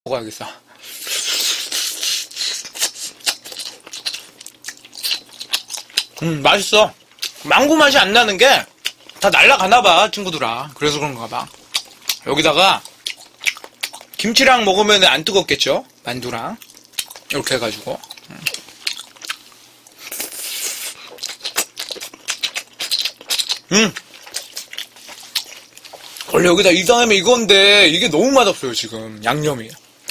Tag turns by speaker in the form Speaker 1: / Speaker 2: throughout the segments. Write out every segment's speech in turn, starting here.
Speaker 1: 먹어야겠어. 맛있어. 망고 맛이 안 나는 게 다 날라가나봐, 친구들아. 그래서 그런가봐. 여기다가 김치랑 먹으면 안 뜨겁겠죠? 만두랑. 이렇게 해가지고. 원래 여기다 이 다음에 이건데, 이게 너무 맛없어요, 지금. 양념이.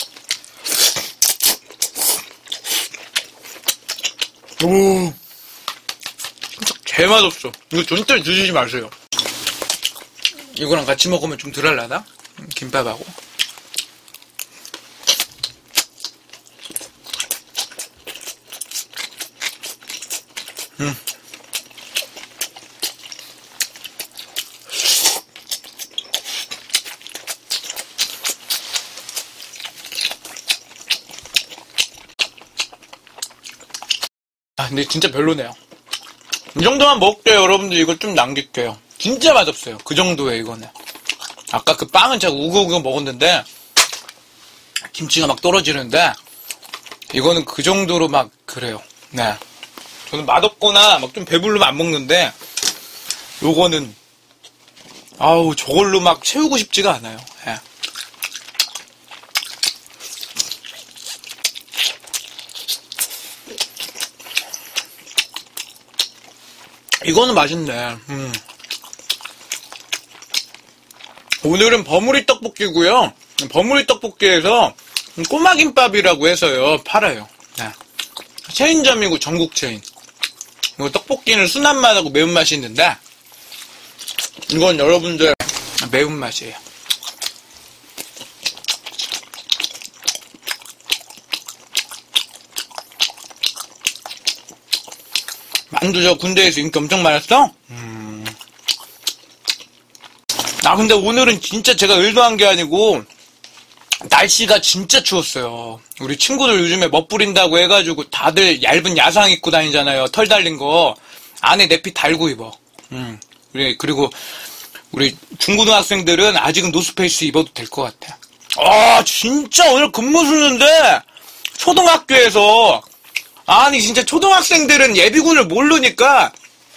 Speaker 1: 오. 개 맛없어. 이거 절대 드시지 마세요. 이거랑 같이 먹으면 좀 덜 할라나? 김밥하고. 근데 진짜 별로네요. 이 정도만 먹을게요. 여러분들 이거 좀 남길게요. 진짜 맛없어요. 그 정도예요, 이거는. 아까 그 빵은 제가 우거우거 먹었는데 김치가 막 떨어지는데 이거는 그 정도로 막 그래요. 네. 저는 맛없거나 막 좀 배부르면 안 먹는데 요거는 아우 저걸로 막 채우고 싶지가 않아요. 네. 이거는 맛있네. 오늘은 버무리 떡볶이고요. 버무리 떡볶이에서 꼬마김밥이라고 해서요 팔아요. 네. 체인점이고 전국 체인. 이거 떡볶이는 순한 맛하고 매운맛이 있는데 이건 여러분들 매운맛이에요. 만두 저 군대에서 인기 엄청 많았어? 근데 오늘은 진짜 제가 의도한 게 아니고 날씨가 진짜 추웠어요. 우리 친구들 요즘에 멋부린다고 해가지고 다들 얇은 야상 입고 다니잖아요. 털 달린 거. 안에 내피 달고 입어. 그리고 우리 중고등학생들은 아직은 노스페이스 입어도 될 것 같아. 진짜 오늘 근무 수는데 초등학교에서 아니 진짜 초등학생들은 예비군을 모르니까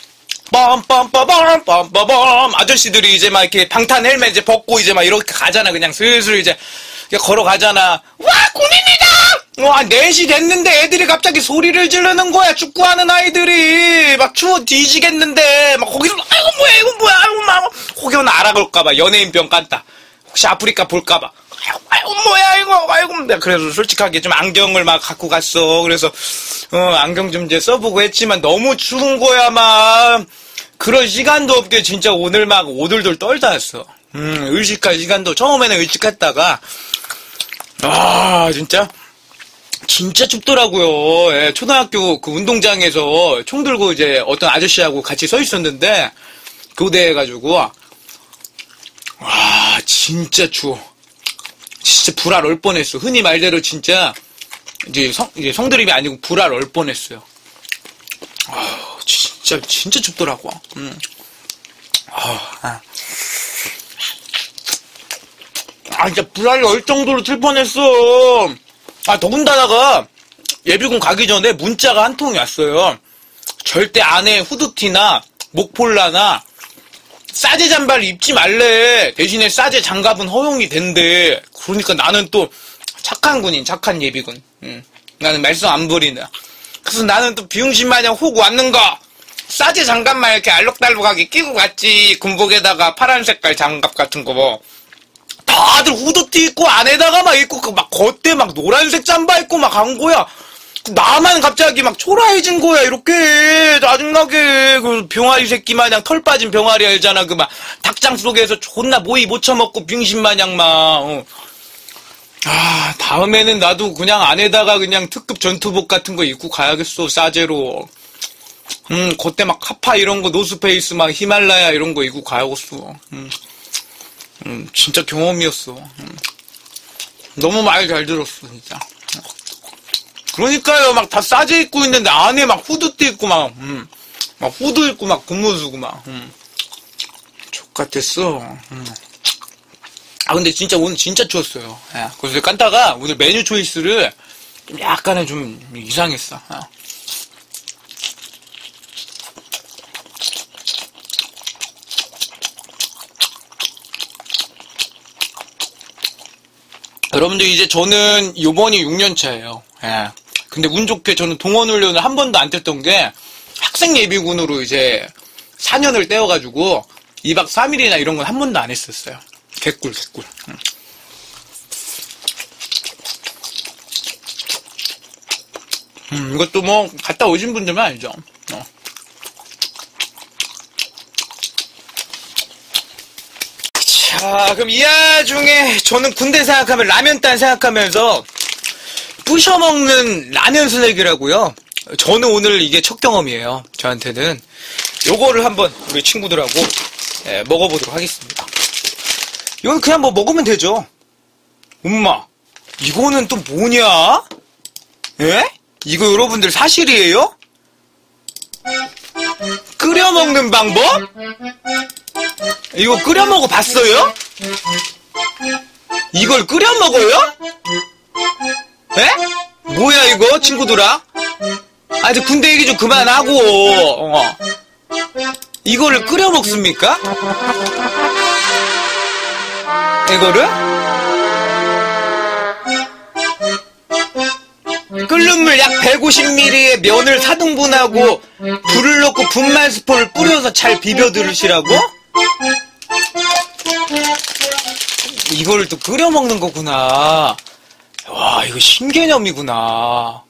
Speaker 1: 빰빰빰빰빰빰빰 아저씨들이 이제 막 이렇게 방탄 헬멧 이제 벗고 이제 막 이렇게 가잖아. 그냥 슬슬 이제 걸어가잖아. 와 군인이다! 와 4시 됐는데 애들이 갑자기 소리를 지르는 거야. 축구하는 아이들이 막 추워 뒤지겠는데 막 거기서 아이고 뭐야 이거 뭐야 아이고 막 혹여나 알아볼까봐 연예인병 깐다. 혹시 아프리카 볼까봐 아이고 뭐야 이거 아이고. 그래서 솔직하게 좀 안경을 막 갖고 갔어. 그래서 안경 좀 이제 써보고 했지만 너무 추운 거야. 막 그런 시간도 없게 진짜 오늘 막 오돌돌 떨다 왔어. 의식할 시간도 처음에는 의식했다가 진짜 춥더라고요. 예, 초등학교 그 운동장에서 총 들고 이제 어떤 아저씨하고 같이 서 있었는데 교대해가지고 진짜 추워. 진짜 불알 얼 뻔했어. 흔히 말대로 진짜 이제 성드립이 아니고 불알 얼 뻔했어요. 진짜 춥더라고. 진짜 불알 얼 정도로 칠 뻔했어. 더군다나가 예비군 가기 전에 문자가 한 통이 왔어요. 절대 안에 후드티나 목폴라나 싸제 잠바를 입지 말래. 대신에 싸제 장갑은 허용이 된대. 그러니까 나는 또 착한 군인, 착한 예비군. 나는 말썽 안 부리는. 그래서 나는 또 비용신 마냥 호구 왔는가. 싸제 장갑만 이렇게 알록달록하게 끼고 갔지. 군복에다가 파란 색깔 장갑 같은 거 뭐. 다들 후드티 입고 안에다가 막 입고 막 겉에 막 노란색 잠바 입고 막 간 거야. 나만 갑자기 막 초라해진 거야. 이렇게 짜증나게. 그 병아리 새끼 마냥 털 빠진 병아리 알잖아. 그 막 닭장 속에서 존나 모이 못 처먹고 빙신 마냥 막. 다음에는 나도 그냥 안에다가 그냥 특급 전투복 같은 거 입고 가야겠어. 싸제로. 그때 막 카파 이런 거 노스페이스 막 히말라야 이런 거 입고 가야겠어. 진짜 경험이었어. 너무 말 잘 들었어, 진짜. 그러니까요, 막 다 싸제 입고 있는데 안에 막 후드티 입고 막 후드 입고 막 근무수고 막. 족같았어. 근데 진짜 오늘 진짜 추웠어요. 예, 그래서 깐다가 오늘 메뉴 초이스를 좀 약간은 좀 이상했어. 여러분들 이제 저는 요번이 6년차예요. 예. 근데 운 좋게 저는 동원훈련을 한 번도 안 뗐던 게 학생 예비군으로 이제 4년을 떼어가지고 2박 3일이나 이런 건 한 번도 안 했었어요. 개꿀. 이것도 뭐 갔다 오신 분들만 알죠. 자, 그럼 이 와중에 저는 군대 생각하면 라면단 생각하면서 부셔먹는 라면 슬랙이라고요. 저는 오늘 이게 첫 경험이에요. 저한테는 요거를 한번 우리 친구들하고 먹어보도록 하겠습니다. 이건 그냥 뭐 먹으면 되죠. 엄마, 이거는 또 뭐냐? 예? 이거 여러분들 사실이에요? 끓여 먹는 방법? 이거 끓여 먹어 봤어요? 이걸 끓여 먹어요? 에? 뭐야 이거 친구들아? 아니 군대 얘기 좀 그만하고 이거를 끓여 먹습니까? 이거를? 끓는 물 약 150ml에 면을 4등분하고 불을 넣고 분말 스프를 뿌려서 잘 비벼 들으시라고? 이걸 또 끓여 먹는 거구나. 와, 이거 신개념이구나.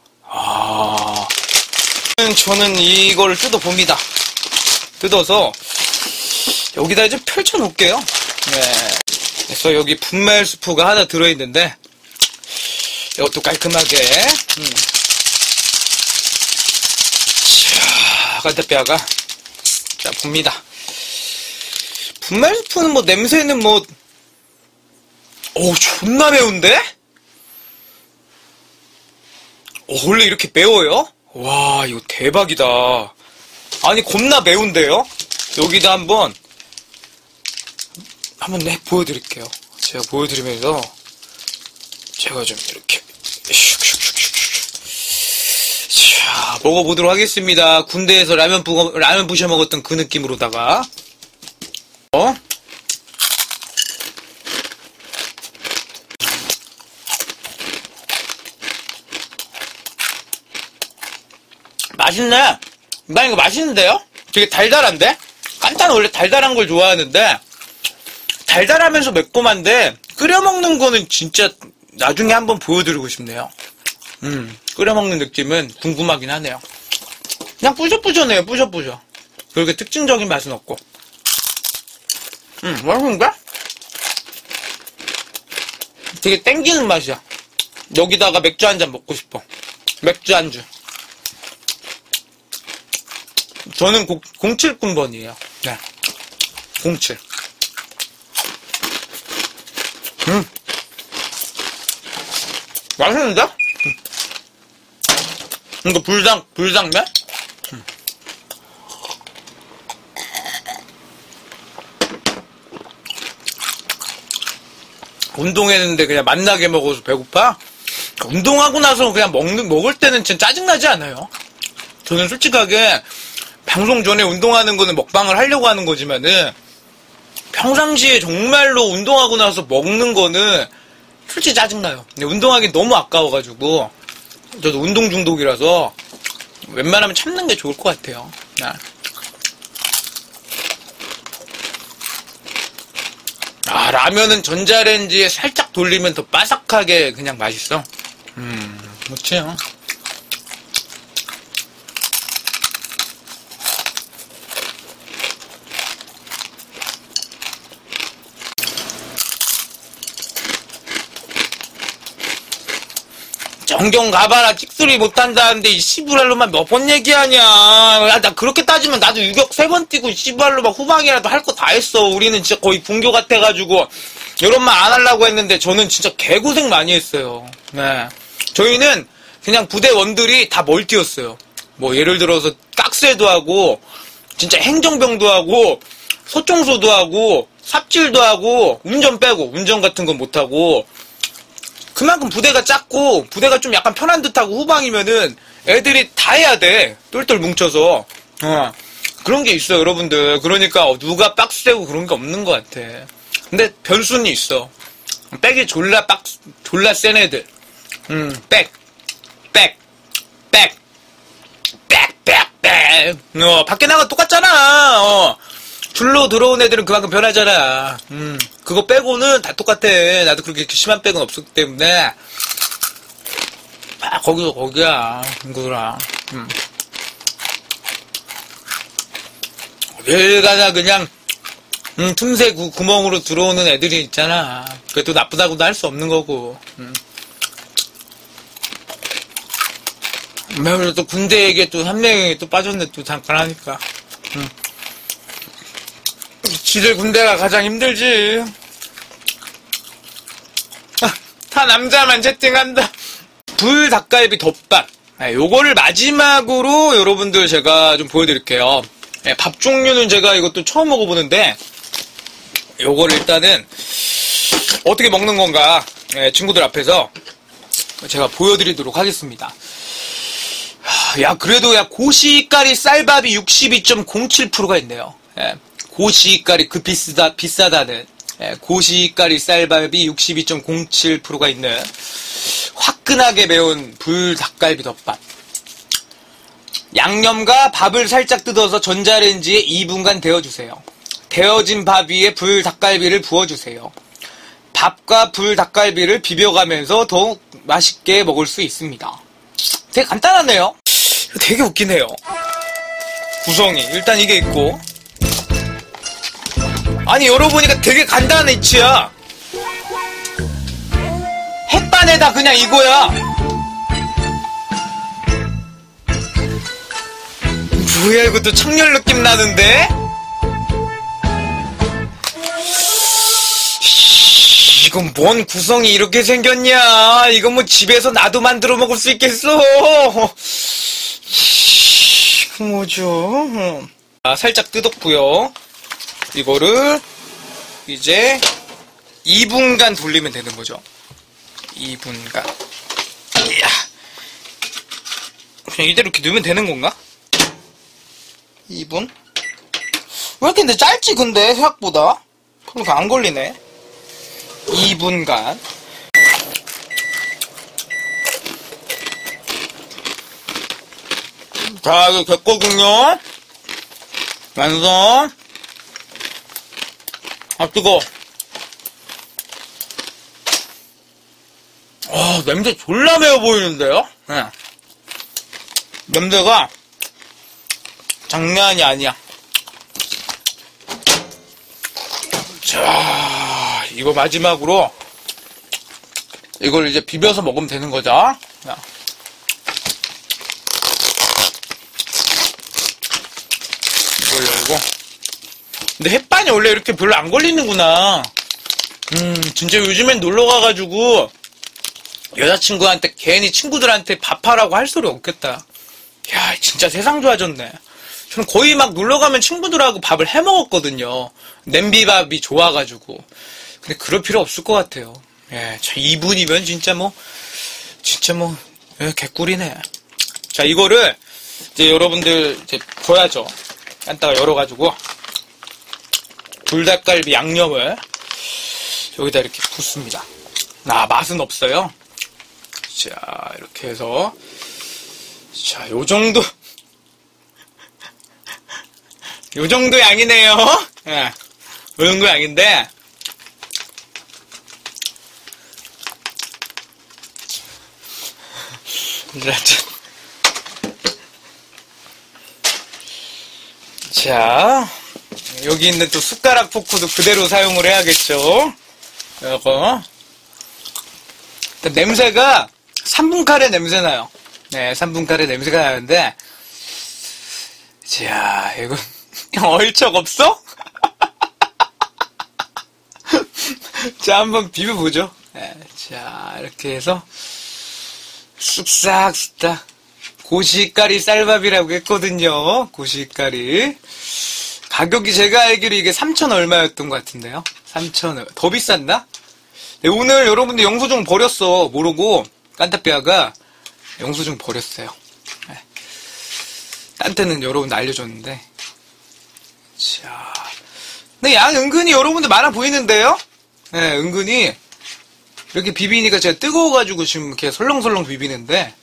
Speaker 1: 저는 이걸 뜯어봅니다. 뜯어서 여기다 이제 펼쳐 놓을게요. 네. 그래서 여기 분말 스프가 하나 들어있는데 이것도 깔끔하게 자, 간다뼈가 자, 봅니다. 분말 스프는 뭐 냄새는 뭐 존나 매운데? 원래 이렇게 매워요? 와, 이거 대박이다. 아니 겁나 매운데요? 여기다 한번 보여드릴게요. 제가 보여드리면서 제가 좀 이렇게 자, 먹어보도록 하겠습니다. 군대에서 라면 부셔 먹었던 그 느낌으로다가 맛있네. 나 이거 맛있는데요? 되게 달달한데? 깐타는 원래 달달한 걸 좋아하는데 달달하면서 매콤한데 끓여 먹는 거는 진짜 나중에 한번 보여드리고 싶네요. 끓여 먹는 느낌은 궁금하긴 하네요. 그냥 뿌셔뿌셔네요. 뿌셔뿌셔. 그렇게 특징적인 맛은 없고. 맛있는데? 되게 땡기는 맛이야. 여기다가 맥주 한잔 먹고 싶어. 맥주 안주. 저는 07군번이에요. 네. 07. 맛있는데? 이거 불당면? 운동했는데 그냥 맛나게 먹어서 배고파? 운동하고 나서 그냥 먹을 때는 진짜 짜증나지 않아요? 저는 솔직하게 방송 전에 운동하는 거는 먹방을 하려고 하는 거지만은 평상시에 정말로 운동하고 나서 먹는 거는 솔직히 짜증나요. 근데 운동하기 너무 아까워가지고 저도 운동 중독이라서 웬만하면 참는 게 좋을 것 같아요. 라면은 전자레인지에 살짝 돌리면 더 바삭하게 그냥 맛있어. 그렇지요. 정경 가봐라 찍소리 못한다는데 이 씨부랄로만 몇 번 얘기하냐. 야, 나 그렇게 따지면 나도 유격 3번 뛰고 씨부랄로 막 후방이라도 할 거 다 했어. 우리는 진짜 거의 분교 같아가지고 이런 말 안 하려고 했는데 저는 진짜 개고생 많이 했어요. 네. 저희는 그냥 부대원들이 다 멀티였어요. 뭐 예를 들어서 깍쇠도 하고 진짜 행정병도 하고 소총소도 하고 삽질도 하고, 운전 빼고, 운전 같은 건 못하고, 그만큼 부대가 작고, 부대가 좀 약간 편한 듯하고 후방이면은 애들이 다 해야 돼. 똘똘 뭉쳐서. 그런 게 있어, 여러분들. 그러니까 누가 빡세고 그런 게 없는 것 같아. 근데 변수는 있어. 백이 졸라 센 애들. 백. 밖에 나가 똑같잖아. 줄로 들어온 애들은 그만큼 변하잖아. 그거 빼고는 다 똑같아. 나도 그렇게 심한 백은 없었기 때문에. 거기야. 친구들아. 어딜 가나 그냥, 틈새 구멍으로 들어오는 애들이 있잖아. 그게 또 나쁘다고도 할 수 없는 거고. 그래서 또 군대 얘기에 또 한 명이 또 빠졌네, 또 잠깐 하니까. 지들 군대가 가장 힘들지. 다 남자만 채팅한다. 불닭갈비 덮밥. 요거를 마지막으로 여러분들 제가 좀 보여드릴게요. 밥 종류는 제가 이것도 처음 먹어보는데, 요거를 일단은 어떻게 먹는 건가, 친구들 앞에서 제가 보여드리도록 하겠습니다. 야, 그래도 고시가리 쌀밥이 62.07%가 있네요. 고시가리 비싸다는 고시가리 쌀밥이 62.07%가 있는 화끈하게 매운 불닭갈비 덮밥. 양념과 밥을 살짝 뜯어서 전자레인지에 2분간 데워주세요. 데워진 밥 위에 불닭갈비를 부어주세요. 밥과 불닭갈비를 비벼가면서 더욱 맛있게 먹을 수 있습니다. 되게 간단하네요. 되게 웃기네요. 구성이 일단 이게 있고, 아니 열어보니까 되게 간단한 이치야. 햇반에다 그냥 이거야. 뭐야, 이것도 청열 느낌 나는데? 이건 뭔 구성이 이렇게 생겼냐? 이건 뭐 집에서 나도 만들어 먹을 수 있겠어? 뭐죠? 살짝 뜯었고요. 이거를 이제 2분간 돌리면 되는 거죠. 2분간. 이야. 그냥 이대로 이렇게 넣으면 되는 건가? 2분? 왜 이렇게 근데 짧지, 근데 생각보다? 그러니까 안 걸리네. 2분간. 자, 이거 됐거든요. 완성. 뜨거워. 냄새 졸라 매워 보이는데요? 네. 냄새가 장난이 아니야. 자, 이거 마지막으로 이걸 이제 비벼서 먹으면 되는 거죠. 자. 이걸 열고. 근데 햇반이 원래 이렇게 별로 안 걸리는구나. 진짜 요즘엔 놀러 가가지고 여자친구한테 괜히 친구들한테 밥하라고 할 소리 없겠다. 야, 진짜 세상 좋아졌네. 저는 거의 막 놀러 가면 친구들하고 밥을 해 먹었거든요. 냄비밥이 좋아가지고. 근데 그럴 필요 없을 것 같아요. 예, 2분이면 진짜 뭐, 개꿀이네. 자, 이거를 이제 여러분들 이제 보야죠. 깐다가 열어가지고 불닭갈비 양념을 여기다 이렇게 붓습니다. 맛은 없어요. 자, 이렇게 해서, 자, 요 정도 양이네요. 예, 요 정도 양인데, 자, 여기 있는 또 숟가락 포크도 그대로 사용을 해야겠죠. 이거. 냄새가 3분 카레 냄새 나요. 네, 3분 카레 냄새가 나는데, 자, 이거 얼척 없어? 자, 한번 비벼보죠. 네, 자, 이렇게 해서 쓱싹 고시가리 쌀밥이라고 했거든요. 고시가리. 가격이 제가 알기로 이게 3,000 얼마였던 것 같은데요. 3,000원. 더 비쌌나? 네, 오늘 여러분들 영수증 버렸어. 모르고 깐따삐아가 영수증 버렸어요. 네. 딴 때는 여러분들 알려줬는데. 자, 근데 양 은근히 여러분들 많아 보이는데요? 네, 은근히 이렇게 비비니까 제가 뜨거워가지고 지금 이렇게 설렁설렁 비비는데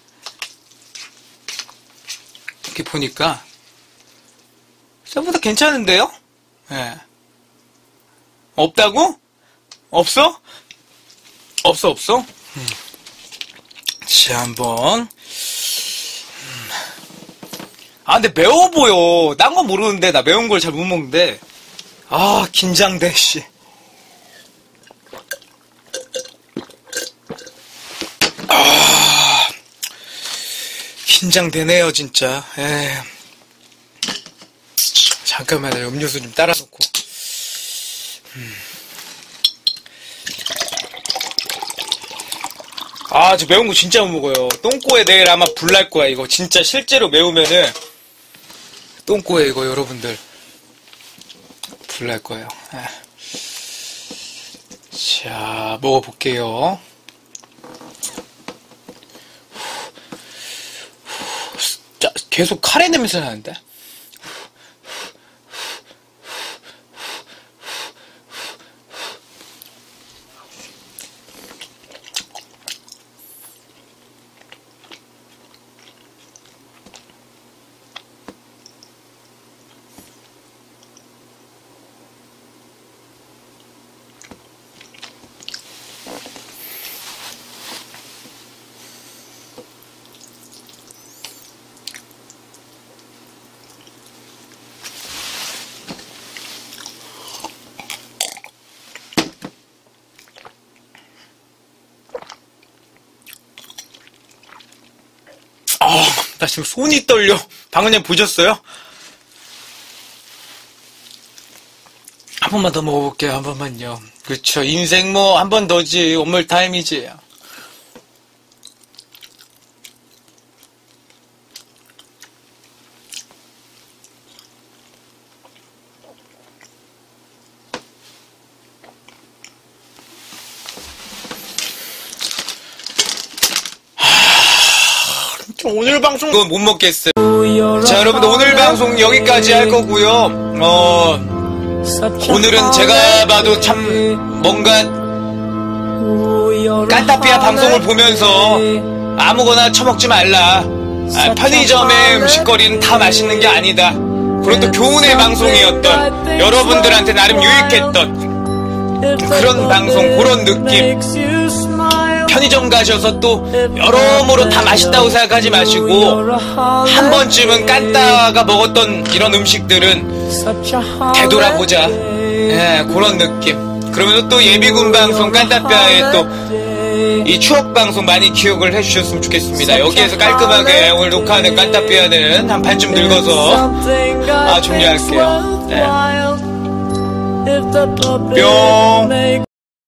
Speaker 1: 이렇게 보니까 생각보다 괜찮은데요? 네. 없다고? 없어? 없어? 자, 한번. 아, 근데 매워 보여. 딴 건 모르는데, 나 매운 걸 잘 못 먹는데. 아, 긴장돼, 씨. 아, 긴장되네요, 진짜. 에이. 잠깐만, 음료수 좀 따라 놓고. 아, 저 매운 거 진짜 못 먹어요. 똥꼬에 내일 아마 불 날 거야, 이거. 진짜 실제로 매우면은, 똥꼬에 이거 여러분들, 불 날 거예요. 자, 먹어볼게요. 자, 계속 카레 냄새 나는데? 나 지금 손이 떨려. 방금 보셨어요? 한 번만 더 먹어볼게요. 한 번만요. 그쵸. 인생 뭐 한 번 더지. 원몰 타임이지. 오늘 방송 못 먹겠어요. 자, 여러분들 오늘 방송 여기까지 할 거고요. 오늘은 제가 봐도 참 뭔가 깐따삐아 방송을 보면서 아무거나 처먹지 말라. 편의점의 음식거리는 다 맛있는 게 아니다. 그런 또 교훈의 방송이었던, 여러분들한테 나름 유익했던 그런 방송, 그런 느낌. 편의점 가셔서 또 여러모로 다 맛있다고 생각하지 마시고 한 번쯤은 깐따가 먹었던 이런 음식들은 되돌아보자. 예, 그런 느낌. 그러면서 또 예비군 방송 깐따뼈의 또 이 추억 방송 많이 기억을 해주셨으면 좋겠습니다. 여기에서 깔끔하게 오늘 녹화하는 깐따뼈는 한 반쯤 늙어서 종료할게요. 네. 뿅.